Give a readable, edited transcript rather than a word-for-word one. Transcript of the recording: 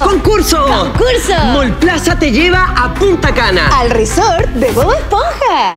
¡Concurso! ¡Concurso! Mall Plaza te lleva a Punta Cana. Al resort de Bob Esponja.